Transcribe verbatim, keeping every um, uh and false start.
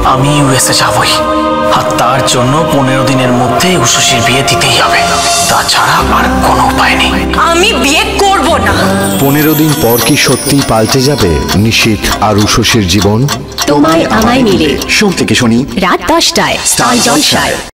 আমি ইউএসএ যাবই, আর তার জন্য পনেরো দিনের মধ্যে উষসীর বিয়ে দিতেই হবে, তাছাড়া আর কোনো উপায় নেই। আমি বিয়ে করব না। পনেরো দিন পর কি সত্যি পাল্টে যাবে নিশীথ আর উষসীর জীবন? তোমায় আমায় মিলে সোম থেকে শনি রাত দশটায় স্টার জলসায়।